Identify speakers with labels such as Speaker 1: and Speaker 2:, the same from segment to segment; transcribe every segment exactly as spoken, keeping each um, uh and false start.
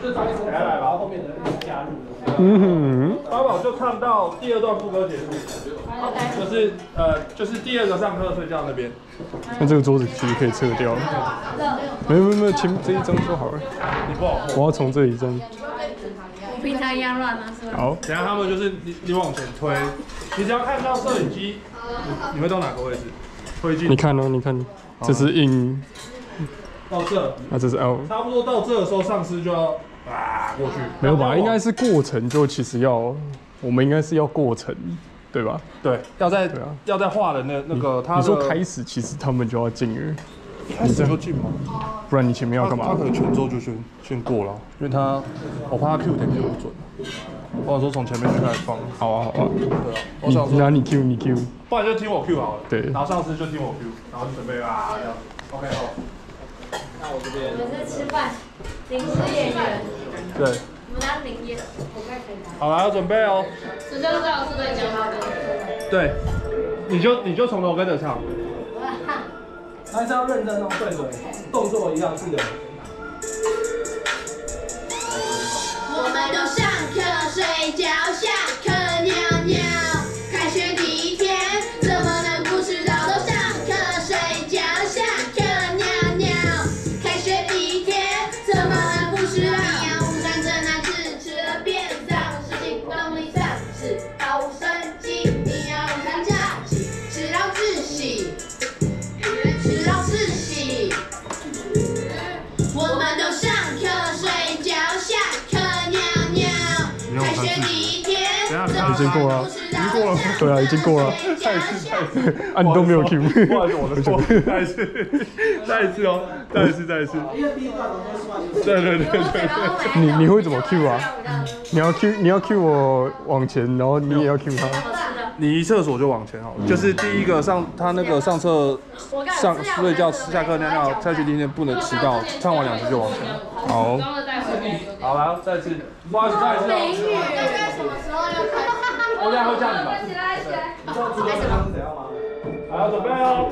Speaker 1: 就唱一首，来然后后面的人加入。
Speaker 2: 嗯哼，
Speaker 1: 八宝就唱到第二段副歌结束，就是呃就是第二个上课睡觉那边。
Speaker 2: 那这个桌子其实可以撤掉。没有没有没有，前这一张就好了。
Speaker 1: 你不好，
Speaker 2: 我要从这里这样。
Speaker 3: 我平常一样乱啊，是吧？
Speaker 2: 好，
Speaker 1: 等下他们就是你你往前推，你只要看到摄影机，你你会到哪个位置？推进。
Speaker 2: 你看哦，你看，这是 in，
Speaker 1: 到这，
Speaker 2: 那这是 out。
Speaker 1: 差不多到这的时候，上司就要啊过去。
Speaker 2: 没有吧？应该是过程就其实要，我们应该是要过程，对吧？
Speaker 1: 对，要在
Speaker 2: 对啊
Speaker 1: 要在画的那那个他的。
Speaker 2: 你说开始，其实他们就要进了。
Speaker 1: 开始就进吗？
Speaker 2: 不然你前面要干嘛？
Speaker 1: 他可能前奏就先先过了，因为他我怕他 Q 点 Q 不准，或者说从前面就开始放。
Speaker 2: 好啊好啊，
Speaker 1: 对啊，我想说，
Speaker 2: 那你 Q 你 Q，
Speaker 1: 不然就听我 Q 好了。
Speaker 2: 对，
Speaker 1: 然后上次就听我 Q， 然后就准备啊这样。OK 好。那我这边。
Speaker 3: 我们在吃饭，临时演员。
Speaker 1: 对。
Speaker 3: 我们当领演，我快可以拿。
Speaker 1: 好了，要准备哦。
Speaker 3: 首先最好是对讲好的。
Speaker 1: 对，你就你就从头跟着唱。
Speaker 4: 还是要认真哦，对对，动作一样是的。
Speaker 5: 我们都上课睡觉，下课尿尿，开学第一天怎么能不迟到？都上课睡觉，下课尿尿，开学第一天怎么能不迟到？营养午餐真难吃，吃了便当，事情动力上是毫无生机。营养午餐假期，吃到窒息。吃到窒息，我们都上课睡觉，下课尿尿，开学第一天
Speaker 2: 已经过了，
Speaker 1: 已经过了，
Speaker 2: 对啊，已经过了。
Speaker 1: 再一次，再一次，
Speaker 2: 啊，你都没有 Q，
Speaker 1: 不好意思，我的错，再一次，再一次哦，再一次，再一次。对对对对对。
Speaker 2: 你你会怎么 Q 啊？你要 Q 你要 Q 我往前，然后你也要 Q 他。
Speaker 1: 你一厕所就往前好了，就是第一个上他那个上厕上睡觉下课尿尿，下去第一天不能迟到，唱完两句就往前。
Speaker 2: 好。
Speaker 1: 好，来再次，不好意思，再一次哦。
Speaker 3: 什么时候要开？
Speaker 1: 我等下会叫你们。
Speaker 3: 起来起来。
Speaker 4: 你知道知道这样是怎样吗？
Speaker 1: 好，准备哦。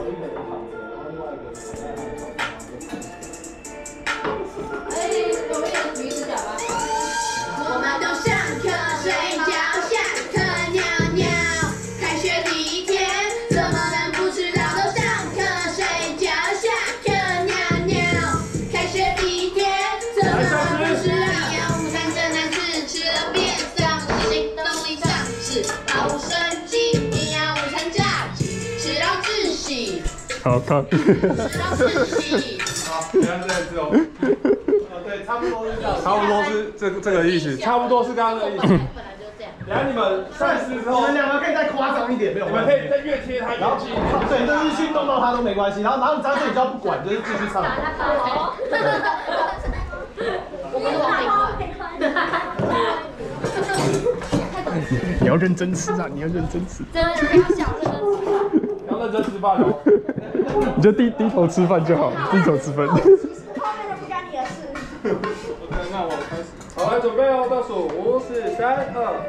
Speaker 3: 哎，我们有鼻子讲吧。
Speaker 5: 我们都上课睡觉，下课尿尿，开学第一天怎么能不迟到？都上课睡觉，下课尿尿，开学第一天怎么能不迟到？营养午餐真难吃，吃了便当，行动力丧失，毫无生机。营养午餐假期，吃到窒息，
Speaker 2: 好看。
Speaker 5: 吃到窒息。
Speaker 1: 好，等下再一次哦。
Speaker 4: 对，差不多是这样。
Speaker 1: 差不多是这个这个意思，差不多是刚刚的意思。
Speaker 5: 本来就这样。
Speaker 1: 等下你们赛事之后，
Speaker 4: 你们两个可以再夸张一点，没有
Speaker 1: 你们
Speaker 4: 关系。
Speaker 1: 可以再越贴他越近。
Speaker 4: 对，就是去弄到他都没关系。然后，然后你张嘴你就要不管，就是继续唱。
Speaker 3: 我们往内关。
Speaker 2: 你要认真吃啊！你要认真吃。
Speaker 3: 真的不要小声。
Speaker 1: 要认真吃饭哦。
Speaker 2: 你就低低头吃饭就好，低头吃饭。
Speaker 3: 后面的不干你的事。
Speaker 1: OK， 那我开始。好，来准备哦，倒数五、四、三、二。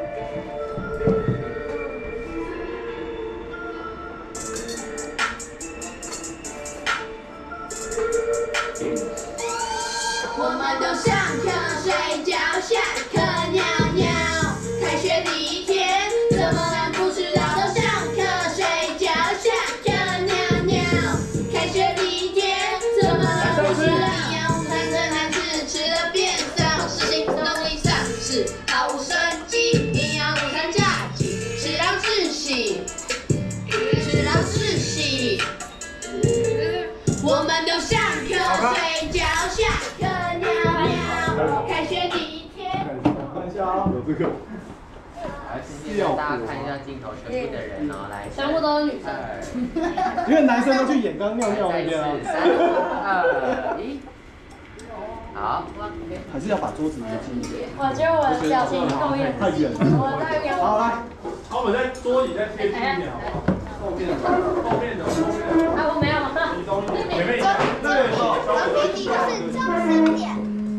Speaker 5: 我们都上课睡觉，下课尿尿，开学第一天怎么能不迟到？都上课睡觉，下课尿尿，开学第一天怎么能不迟到？营养午餐真难吃，吃了便当，事情动力丧失，毫无生机。营养午餐假期，吃到窒息，吃到窒息。我们都上课睡觉，下课尿尿，开学第一天。
Speaker 1: 有这个。
Speaker 6: 来，先让大家看一下镜头，全部的人哦，来，
Speaker 3: 全部都是女生。
Speaker 4: 因为男生都去演刚尿尿那边啊。
Speaker 6: 三、二、一，好。
Speaker 4: 还是要把桌子移近一点。
Speaker 3: 我觉得我的表情够远。
Speaker 4: 太远了。
Speaker 3: 我太远了。
Speaker 4: 好来，
Speaker 1: 好，我们在桌椅再贴近一点好不好？后面的，后面的，后面的。
Speaker 3: 啊，我没有。
Speaker 1: 你中间，前面一下，那个稍微
Speaker 5: 你就是中心点。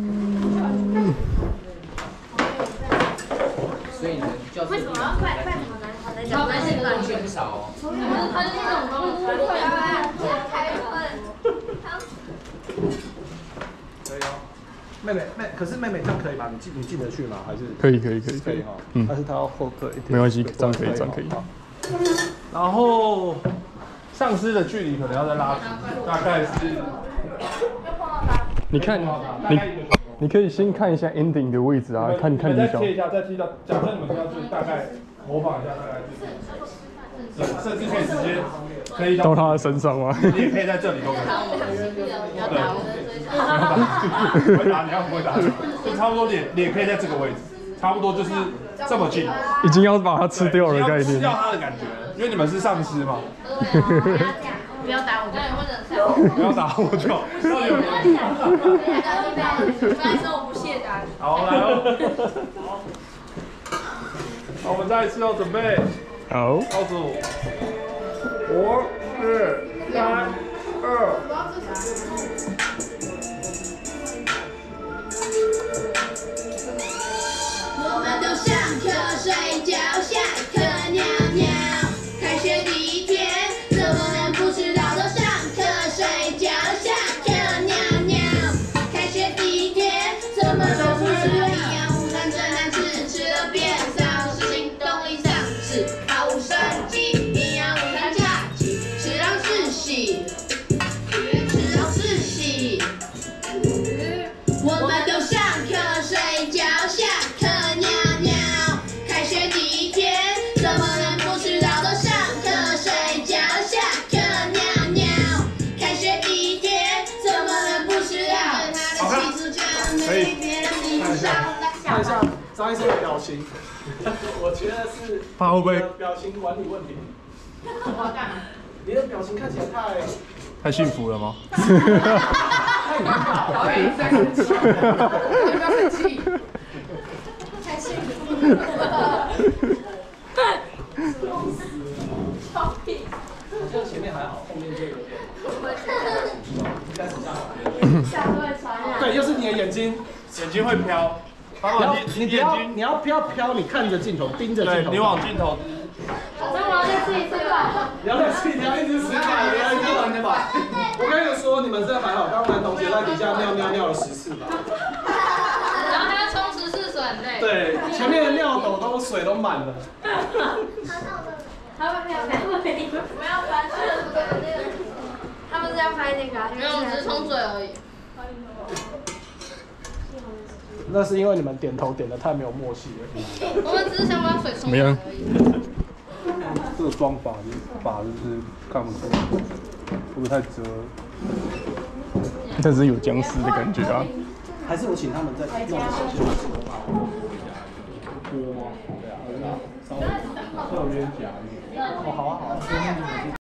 Speaker 6: 所以呢，就是
Speaker 3: 为什么要快快好难好难讲？
Speaker 6: 好难写的东西很少哦。
Speaker 3: 它是那种东西，快啊！开门。
Speaker 1: 可以哦。
Speaker 4: 妹妹妹，可是妹妹这样可以吗？你进你进得去吗？还是
Speaker 2: 可以可以可以可以
Speaker 4: 可以哈？
Speaker 2: 嗯
Speaker 4: 但是她要后退一点。
Speaker 2: 没关系，这样可以这样可以。
Speaker 1: 然后上肢的距离可能要再拉直，大概是
Speaker 2: 你看你你可以先看一下 ending 的位置啊，看看你想。
Speaker 1: 再贴一下，再贴到，假设你们贴到这，大概模仿一下，大概是，甚至可以直接可以
Speaker 2: 到他的身上吗？
Speaker 1: 你也可以在这里都可以。
Speaker 3: 你要打我的追
Speaker 1: 不要打，不会打，你要不会打，就差不多脸脸可以在这个位置，差不多就是这么近，
Speaker 2: 已经要把它吃掉的概念。
Speaker 1: 吃掉它的感觉，因为你们是上肢嘛。
Speaker 3: 不要打我，那你会忍受？
Speaker 1: 不要打我就，到底有没有？
Speaker 3: 刚才说我不屑打你。
Speaker 1: 好，来哦。好，我们再一次要准备，
Speaker 2: 好，
Speaker 1: 倒数，五、四、三、二。
Speaker 5: 我们都上课睡觉，下课尿尿。开学第一天，怎么能不迟到的上课睡觉，下课尿尿。开学第一天，怎么能不迟到？营养午餐真难吃，吃了变丧，事情动力丧失，毫无生机。营养午餐差劲，吃让窒息，吃让窒息。我们都上课睡觉，下课尿尿。开学第一天，怎么能不迟到的上课睡觉，下课尿尿。开学第一天，怎么能不迟到？
Speaker 1: 可以
Speaker 4: 看一下张医生的表情，我觉得是
Speaker 1: 他会不会
Speaker 4: 表情管理问题？你的表情看起来太
Speaker 1: 太幸福了吗？
Speaker 4: 太尴尬了。
Speaker 3: 导演在生气，不要生气。太幸福了。笑屁。
Speaker 4: 好像前面还好，后面就有点。应该是这样。
Speaker 3: 下次会传染。
Speaker 4: 对，又是你的眼睛，
Speaker 1: 眼睛会飘，
Speaker 4: 你要
Speaker 1: 你
Speaker 4: 你不要你要不要飘？你看着镜头，盯着镜头。
Speaker 1: 对你往镜头。
Speaker 3: 那我要再吃一次吧。
Speaker 4: 不要再吃，你要一直思考，不要一直玩吧。我跟你们说，你们这还好，刚刚男同学在底下尿尿尿了十次吧。
Speaker 3: 然后还要冲十次水，很累。
Speaker 4: 对，前面的尿斗都水都满了。
Speaker 3: 他们没有拍，你们不要拍这个那个。他们是要拍那个啊，没有，只是冲水而已。
Speaker 4: 那是因为你们点头点的太没有默契了。
Speaker 3: 我们只是想把水冲
Speaker 2: 没有
Speaker 3: 而已。
Speaker 1: 这个妆法就是法就是看不出来，会不会太遮？
Speaker 2: 但是有僵尸的感觉啊。
Speaker 4: 还是我请他们再弄一下，就是
Speaker 1: 多吗？对啊，稍微稍微有点假一点。
Speaker 4: 哦，好啊，好啊。